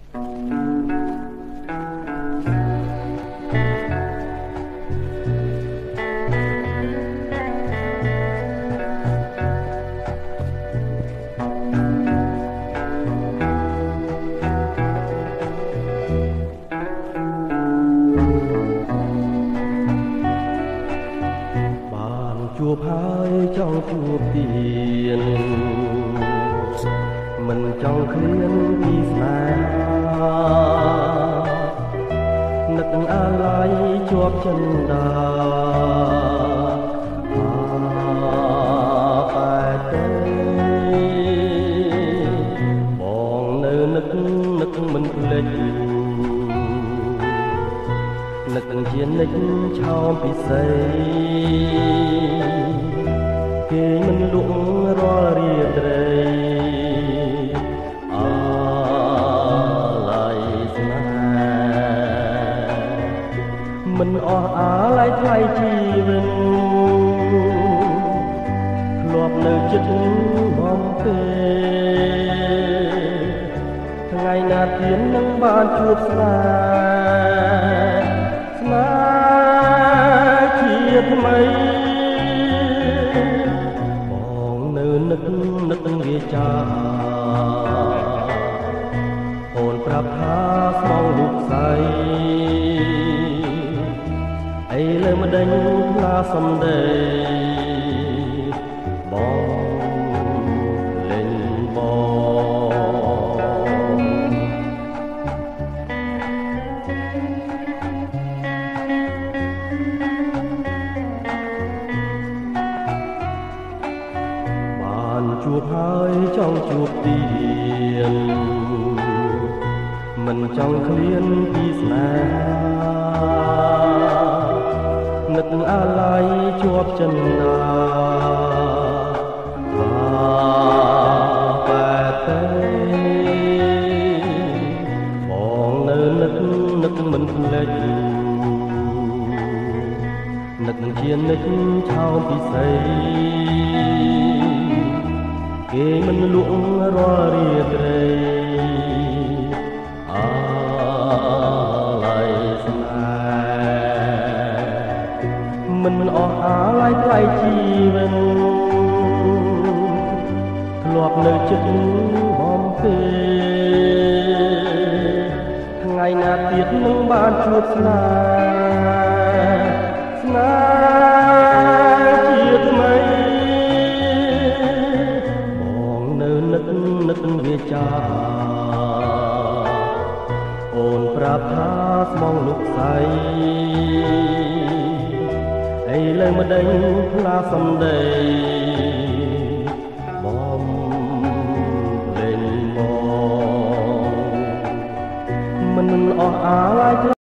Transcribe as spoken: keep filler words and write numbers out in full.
ជួបហើយចង់ជួបទៀតមិនចង់ឃ្លានពីស្នេហានឹកអាឡ័យជាប់ចិន្តាតែទេបងនៅនឹកនឹកមិនភ្លេចនឹកជានិចឆោមពិសេសគេមិនលក់រាល់រាត្រីអាឡ័យស្នេហ៍មិនអស់អាឡ័យថ្លៃជីវិតធ្លាប់នៅចិត្តបងទេថ្ងៃណាទៀតនឹងបានជួបស្នេហ៍ស្នេហ៍ជាថ្មីនឹកនឹកវាចាអូនប្រាប់ថាស្មងលោកស្រីអីលើម្ដេចផ្លាសំដីបងលេងបងជួបហើយចង់ជួបទៀតមិនចង់ឃ្លានពីស្នេហានឹកអាឡ័យជាប់ចិន្តាតែទេបងនៅនឹកនឹកមិនភ្លេចនឹកជានិចឆោមពិសេសគេមិនលក់រាល់រាត្រីអាឡ័យស្នេហ៍មិនអស់អាឡ័យថ្លៃជីវិតធ្លាប់នៅចិត្តបងទេថ្ងៃណាទៀតនឹងបានជួបស្នេហ៍ស្នេហ៍ជាថ្មីនឹកនឹកវាចាអូនប្រាប់ថាស្មងលោកស្រីអីលើម្ដេចផ្លាសំដីបងលេងបងមិនអស់អាឡ័យ